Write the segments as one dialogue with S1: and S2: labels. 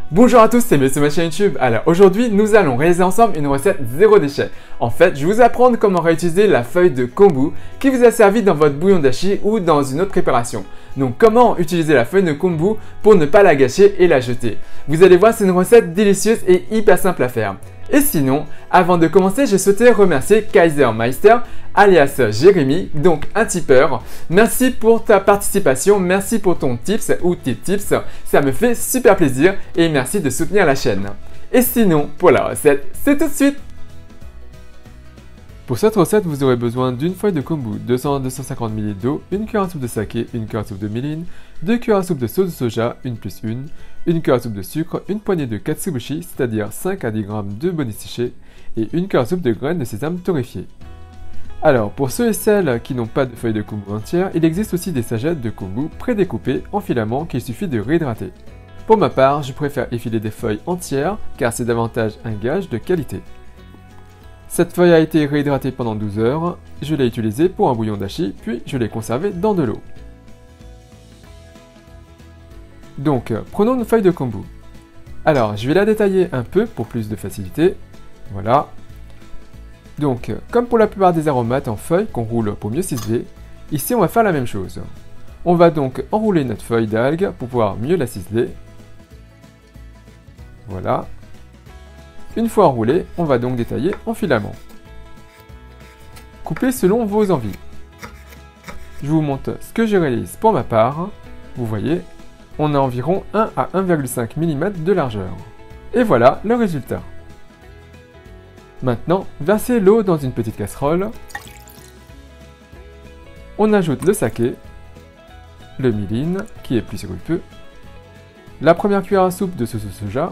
S1: Bonjour à tous, c'est Monsieur ma chaîne YouTube. Alors aujourd'hui, nous allons réaliser ensemble une recette zéro déchet. En fait, je vais vous apprendre comment réutiliser la feuille de kombu qui vous a servi dans votre bouillon dashi ou dans une autre préparation. Donc comment utiliser la feuille de kombu pour ne pas la gâcher et la jeter. Vous allez voir, c'est une recette délicieuse et hyper simple à faire. Et sinon, avant de commencer, je souhaitais remercier Kaisermeister, alias Jérémy, donc un tipeur. Merci pour ta participation, merci pour ton tips ou tes tips, ça me fait super plaisir et merci de soutenir la chaîne. Et sinon, pour la recette, c'est tout de suite. Pour cette recette, vous aurez besoin d'une feuille de kombu, 200-250 ml d'eau, une cuillère à soupe de saké, une cuillère à soupe de mirin, 2 cuillères à soupe de sauce de soja, 1+1, une cuillère à soupe de sucre, une poignée de katsuobushi, c'est-à-dire 5 à 10 g de bonnet séché, et une cuillère à soupe de graines de sésame torréfiées. Alors, pour ceux et celles qui n'ont pas de feuille de kombu entière, il existe aussi des sagettes de kombu prédécoupées en filaments qu'il suffit de réhydrater. Pour ma part, je préfère effiler des feuilles entières car c'est davantage un gage de qualité. Cette feuille a été réhydratée pendant 12 heures, je l'ai utilisée pour un bouillon dashi, puis je l'ai conservée dans de l'eau. Donc, prenons une feuille de kombu. Alors, je vais la détailler un peu pour plus de facilité. Voilà. Donc, comme pour la plupart des aromates en feuilles qu'on roule pour mieux ciseler, ici on va faire la même chose. On va donc enrouler notre feuille d'algue pour pouvoir mieux la ciseler. Voilà. Une fois enroulé, on va donc détailler en filaments. Coupez selon vos envies. Je vous montre ce que je réalise pour ma part. Vous voyez, on a environ 1 à 1,5 mm de largeur. Et voilà le résultat. Maintenant, versez l'eau dans une petite casserole. On ajoute le saké, le mirin, qui est plus sirupeux, la première cuillère à soupe de sauce de soja,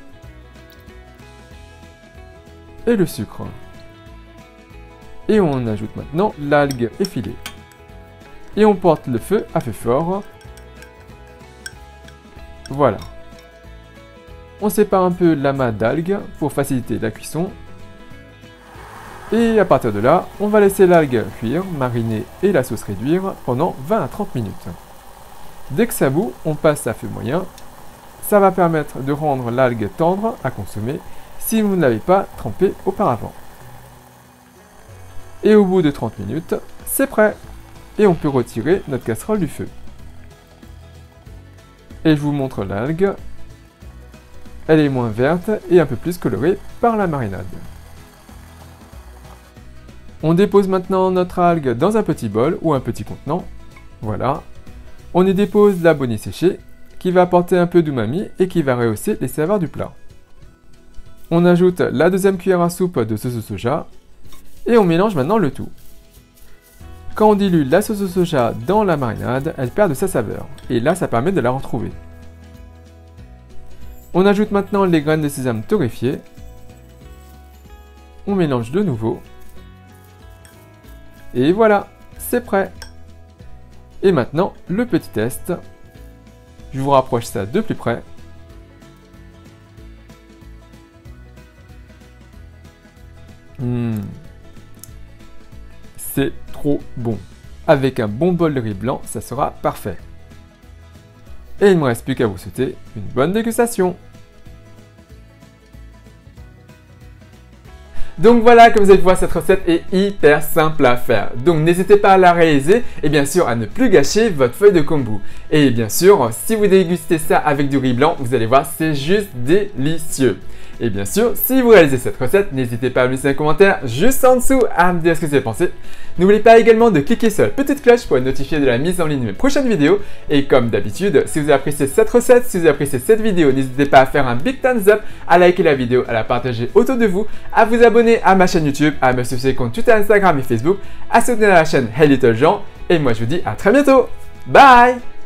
S1: et le sucre. Et on ajoute maintenant l'algue effilée. Et on porte le feu à feu fort. Voilà. On sépare un peu l'amas d'algues pour faciliter la cuisson. Et à partir de là, on va laisser l'algue cuire, mariner et la sauce réduire pendant 20 à 30 minutes. Dès que ça bout, on passe à feu moyen. Ça va permettre de rendre l'algue tendre à consommer si vous ne l'avez pas trempé auparavant. Et au bout de 30 minutes, c'est prêt. Et on peut retirer notre casserole du feu. Et je vous montre l'algue. Elle est moins verte et un peu plus colorée par la marinade. On dépose maintenant notre algue dans un petit bol ou un petit contenant. Voilà. On y dépose la bonnet séchée qui va apporter un peu d'umami et qui va rehausser les saveurs du plat. On ajoute la deuxième cuillère à soupe de sauce de soja et on mélange maintenant le tout. Quand on dilue la sauce de soja dans la marinade, elle perd de sa saveur et là ça permet de la retrouver. On ajoute maintenant les graines de sésame torréfiées. On mélange de nouveau. Et voilà, c'est prêt. Et maintenant, le petit test. Je vous rapproche ça de plus près. C'est trop bon. Avec un bon bol de riz blanc, ça sera parfait. Et il ne me reste plus qu'à vous souhaiter une bonne dégustation. Donc voilà, comme vous avez pu voir, cette recette est hyper simple à faire. Donc n'hésitez pas à la réaliser et bien sûr à ne plus gâcher votre feuille de kombu. Et bien sûr, si vous dégustez ça avec du riz blanc, vous allez voir, c'est juste délicieux. Et bien sûr, si vous réalisez cette recette, n'hésitez pas à me laisser un commentaire juste en dessous à me dire ce que vous avez pensé. N'oubliez pas également de cliquer sur la petite cloche pour être notifié de la mise en ligne de mes prochaines vidéos. Et comme d'habitude, si vous avez apprécié cette recette, si vous avez apprécié cette vidéo, n'hésitez pas à faire un big thumbs up, à liker la vidéo, à la partager autour de vous, à vous abonner à ma chaîne YouTube, à me suivre sur les comptes Twitter, Instagram et Facebook, à soutenir la chaîne Hey Little Jean. Et moi je vous dis à très bientôt. Bye!